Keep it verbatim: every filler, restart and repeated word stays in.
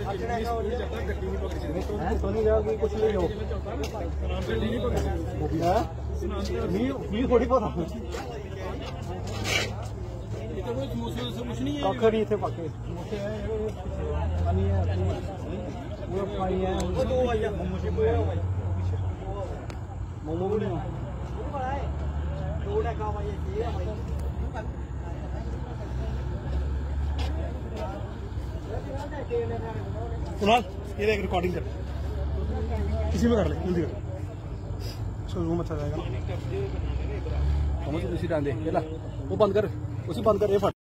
तो नहीं जाओगी कुछ नहीं हो थोड़ी पता खड़ी थे पक्के मोमो भी नहीं कुणाल ये देख रिकॉर्डिंग कर इसी में कर ले जल्दी कर उसका जूम अच्छा जाएगा ना उसी डाल दे वो बंद कर उसी बंद कर ये